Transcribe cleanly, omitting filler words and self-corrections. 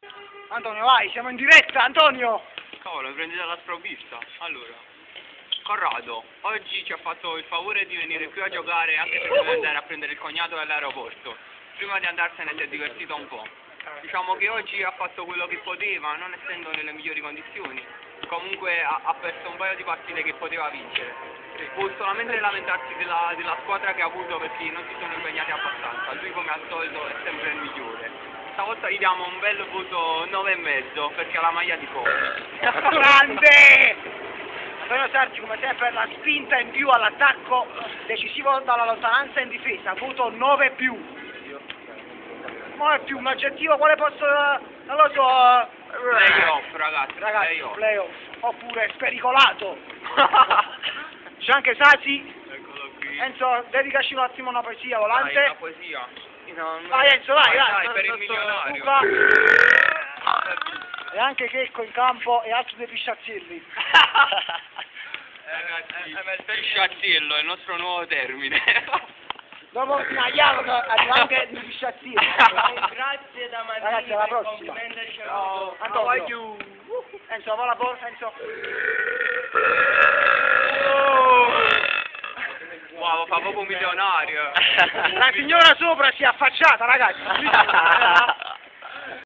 Antonio, vai, siamo in diretta, Antonio! Cavolo, mi prendi dalla sprovvista. Allora, Corrado, oggi ci ha fatto il favore di venire qui a giocare anche se deve andare a prendere il cognato all'aeroporto. Prima di andarsene si è divertito un po'. Diciamo che oggi ha fatto quello che poteva, non essendo nelle migliori condizioni. Comunque ha perso un paio di partite che poteva vincere. Può solamente lamentarsi della squadra che ha avuto perché non si sono impegnati abbastanza. Lui come al solito è sempre il migliore. Stavolta gli diamo un bel voto 9,5 perché ha la maglia di cuore. Grande! Antonio Sargi come sempre la spinta in più all'attacco decisivo dalla lontananza in difesa, voto 9+. 9+, un aggettivo quale posso... non lo so... Playoff ragazzi, playoff, oppure spericolato. C'è anche Sasi. Eccolo qui. Enzo, dedicaci un attimo una poesia volante. Dai, la poesia. Vai Enzo, vai. Dai, per il milionario. Luca. E anche Checco in campo e altri dei pisciazzilli. Ragazzi, pisciazzillo è il nostro nuovo termine. Dopo Nagliano arriva anche il pisciazzillo. Grazie da Manini. Ragazzi, alla prossima. Ciao. Antonio. Enzo, va la borsa, Enzo. Wow, fa proprio un milionario. La signora sopra si è affacciata, ragazzi.